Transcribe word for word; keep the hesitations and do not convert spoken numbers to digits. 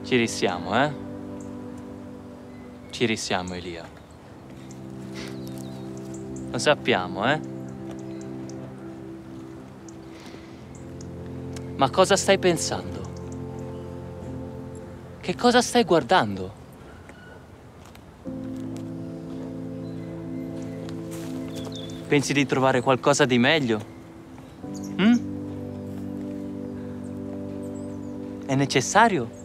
Ci risiamo, eh? Ci risiamo, Elia. Lo sappiamo, eh? Ma cosa stai pensando? Che cosa stai guardando? Pensi di trovare qualcosa di meglio? Mm? È necessario?